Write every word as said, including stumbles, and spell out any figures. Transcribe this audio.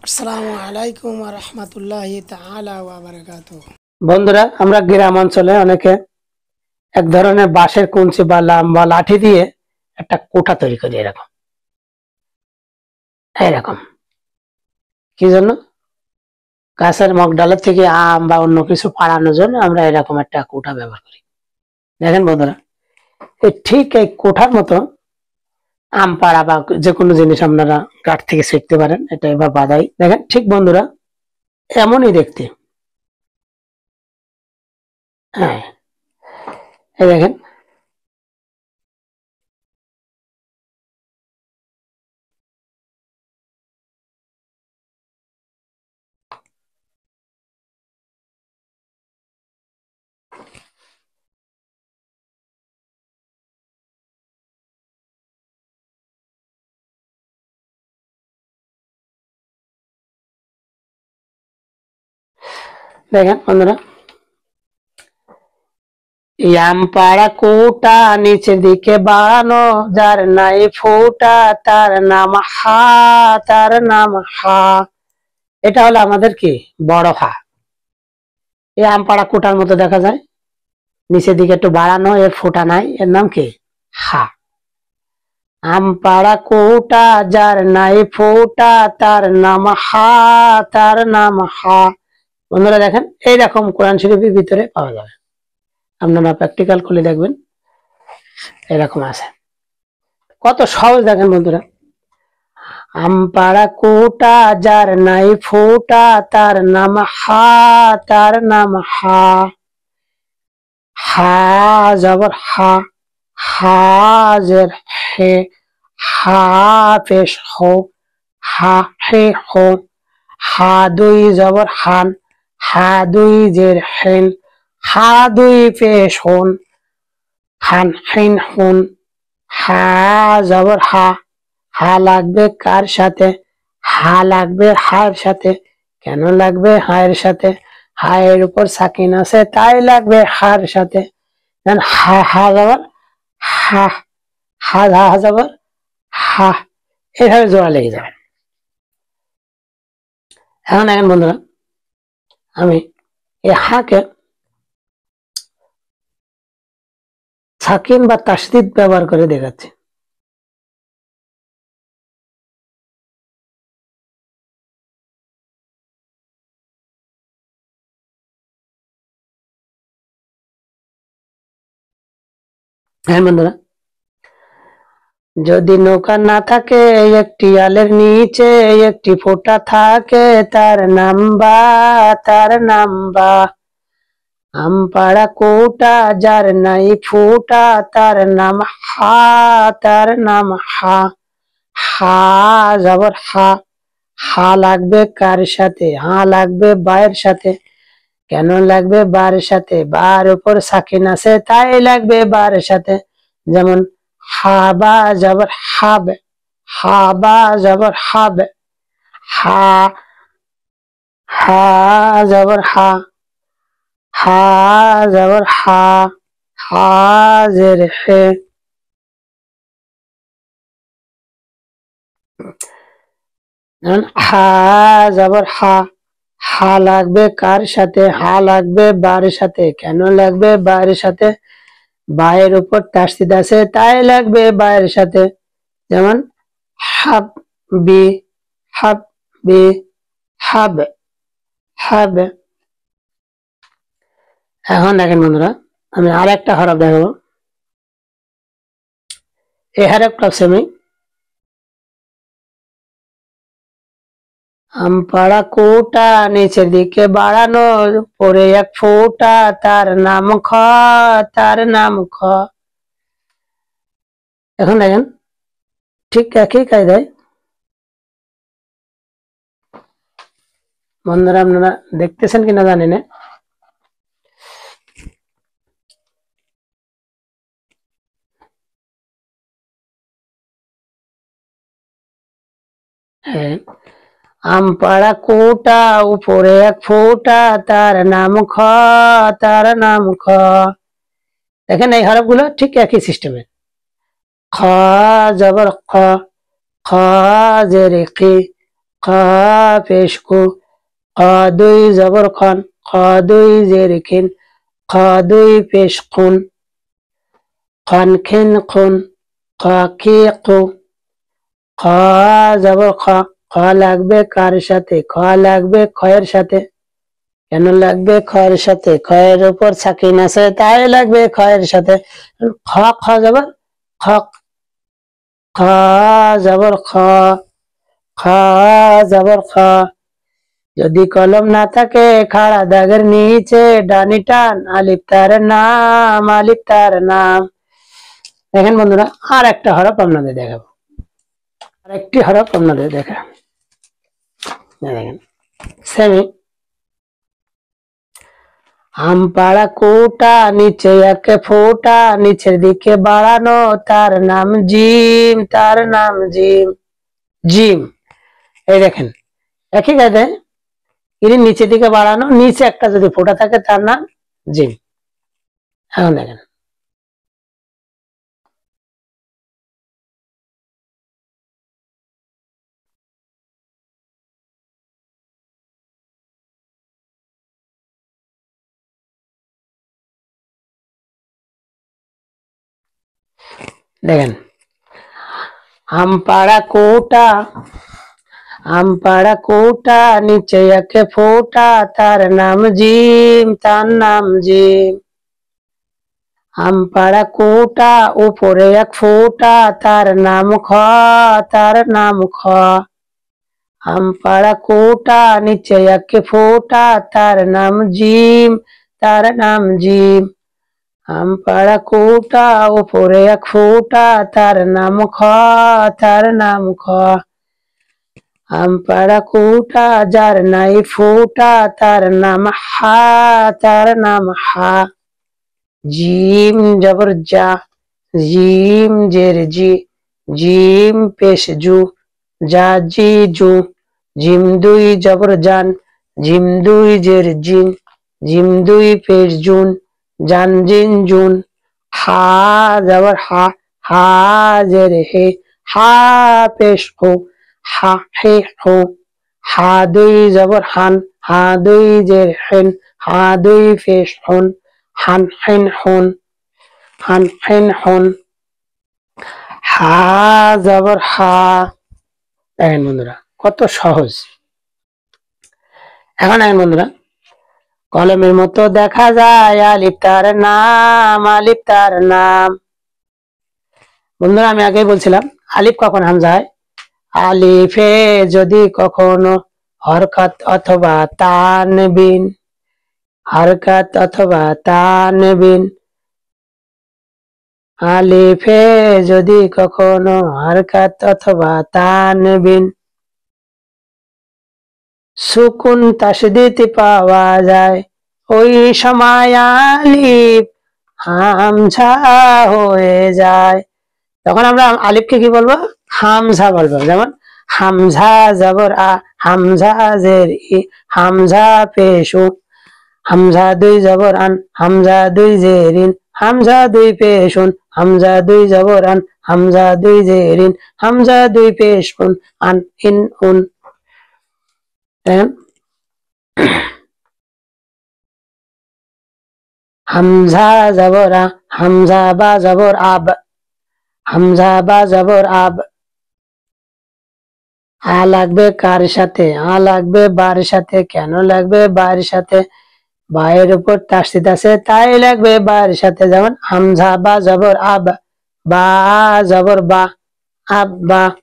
আসসালামু আলাইকুম ওয়া রাহমাতুল্লাহি তাআলা ওয়া বারাকাতুহু। বন্ধুরা, আমরা গ্রাম অঞ্চলে অনেকে এক ধরনের বাঁশের কঞ্চি বা লম্বা লাঠি দিয়ে একটা কোঠা তৈরি করি। এরকম এরকম কি জন্য? গাছের মগডালের থেকে আম বা অন্য কিছু পাড়ানোর জন্য আমরা এরকম একটা কোঠা ব্যবহার করি। দেখেন বন্ধুরা, এই ঠিক এই কোঠার মতো আম পাড়া বা যে কোনো জিনিস আপনারা কাঠ থেকে শিখতে পারেন। এটা এবার বাধাই দেখেন, ঠিক বন্ধুরা এমনই দেখতে। হ্যাঁ, এই দেখেন দেখেন বন্ধুরা, আম পাড়া কোটা নিচের দিকে বাড়ানো, যার নাই ফোটা তার নাম হা, তার নাম হা। এটা হলো আমাদের কি বড় হা। এই আম পাড়া কোটার মতো দেখা যায়, নিচের দিকে একটু বাড়ানো, এর ফোটা নাই, এর নাম কি হা। আম পাড়া কোটা যার নাই ফোটা তার নাম হা, তার নাম হা। বন্ধুরা দেখেন, এইরকম কোরআন শরীফের ভিতরে পাওয়া যাবে। আপনারা প্র্যাকটিক্যাল খুলে দেখবেন, এরকম আছে। কত সহজ দেখেন বন্ধুরা। আম পাড়া কোটা যার নাই ফোটা তার নাম হা, তার নাম হা। হা জবর হা, হাজের হে, হা পেশ হো, হা হে হো। হা দুই জবর হান, হা দুই জের হেন, হা দুই পেশ হন, হান হেন হন। হা জবর হা, হা লাগবে কার সাথে? হা লাগবে হায়ের সাথে। কেন লাগবে হায়ের সাথে? হায়ের উপর সাকিন আছে তাই লাগবে হার সাথে। হা হা জবর হা, হা হা জবর হা, এভাবে জোড়া লেগে যাবে। এখন দেখেন বন্ধুরা, আমি এই হাকে সাকিন বা তাসদিদ ব্যবহার করে দেখাচ্ছি। হ্যাঁ বন্ধুরা, যদি নৌকা না থাকে একটি আলের নিচে একটি ফোঁটা থাকে, তার নাম বা, তার নাম বা। আম পাড়া কোটা যার নাই ফোঁটা তার নাম হা, তার নাম হা। হা জবর হা, হা লাগবে কার সাথে? হা লাগবে বায়ের সাথে। কেন লাগবে বার সাথে? বার উপর সাকিন আছে তাই লাগবে বার সাথে। যেমন হা বা জবর হাব, হা বা জবর হাব। হা, হা জবর হা, হা জবর হা, হা জের হে। হা জবর হা, হা লাগবে কার সাথে? হা লাগবে বার সাথে। কেন লাগবে বার সাথে? বায়ের উপর তাসদিদ আছে তাই লাগবে বায়ের সাথে। যেমন হাব বি, হাব বি, হাব, হাব। এখন দেখেন বন্ধুরা, আমি আর একটা হরফ দেখাবো। এই হরফটা সেমি। আম পাড়া কোটা নিচের দিকে বাড়ানো, পরে এক ফোঁটা তার নাম খ, তার নাম খ। এখন দেখেন ঠিক একই কায়দায় বন্ধুরা, আপনারা দেখতেছেন কিনা জানি না। হ্যাঁ, আম পাড়া কোটা উপরে এক ফোঁটা তার নাম খ, তার নাম খ। দেখেন এই হরফ গুলো ঠিক একই সিস্টেমের। খ জবর খ, খ জের কি, খা পেশ কু, খ দুই জবর খন, খ দুই জের খিন, খ দুই পেশ খুন, খন খিন খুন, খ খি কু, খ জবর খ, খ লাগবে কার সাথে? খ লাগবে খয়ের সাথে। কেন লাগবে খয়ের সাথে? খয়ের উপর সাকিন আছে তাই লাগবে খয়ের সাথে। খ খ জবর খ, খ জবর খ, খ জবর খ। যদি কলম না থাকে খাড়া দাগের নিচে ডানি টান আলিফ তার নাম, আলিফ তার নাম। দেখেন বন্ধুরা, আর একটা হরফ আপনাদের দেখাবো, আর একটি হরফ আপনাদের দেখা দেখেন সেমি। আম পাড়া কোটা, নিচে একে ফোটা, নিচের দিকে বাড়ানো, তার নাম জিম, তার নাম জিম। জিম, এই দেখেন একই কাজে এর নিচের দিকে বাড়ানো, নিচে একটা যদি ফোটা থাকে তার নাম জিম। এখন দেখেন দেখেন আম পাড়া কোটা, আম পাড়া কোটা, নিচে একে ফোটা, তার নাম জিম, তার নাম জিম। আম পাড়া কোটা, উপরে এক ফোটা, তার নাম খ, তার নাম খ। আম পাড়া কোটা, নিচে একে ফোটা, তার নাম জিম, তার নাম জিম। আম পাড়া কোটা, উপরে এক ফোটা, তার নাম খ, তার নাম খ। আম পাড়া কোটা, যার নাই ফোটা, তার নাম হা, তার নাম হা। জিম জবর যা, জিম জের জি, জিম পেশ জু, যা জি জু। জিম দুই জবর জান, জিম দুই জের জিন, জিম দুই পেশ জুন, জান জিন জুন। হা জবর হা, হা জের হে, হা পেশ হো, হা হে হো। হা দুই জবর হান, হা দুই জের হেন, হা দুই পেশ হন, হান হেন হন, হান হেন হন। হা জবর হা। দেখেন বন্ধুরা কত সহজ। এখন দেখেন বন্ধুরা, কলমের মতো দেখা যায় আলিফ তার নাম, আলিফ তার নাম। বন্ধুরা আমি আগেই বলছিলাম আলিফ কখন হামজা হয়? আলিফে যদি কখনো হরকত অথবা তানবিন, হরকত অথবা তানবিন, আলিফে যদি কখনো হরকত অথবা তানবিন, সুকুন তাসদীদ পাওয়া যায়, ওই সময় আলিফ হামজা হয়ে যায়। তখন আমরা আলিফকে কি বলবো? হামজা বলবো। যেমন হামজা জবর আ, হামজা জের ই, হামজা পেশু, হামজা দুই জবর আন, হামজা দুই জেরিন, হামজা দুই পেশুন, হামজা দুই জবর আন, হামজা দুই জেরিন, হামজা দুই পেশুন, আন ইন উন। হামজা জবর আ, হামজা বা জবর আব, হামজা বা জবর আব। আ লাগবে কার সাথে? আ লাগবে বার সাথে। কেন লাগবে বার সাথে? বায়ের উপর তাসদীদ আছে তাই লাগবে বার সাথে। যেমন হামজা বা জবর আব, বা জবর বা, আব বা।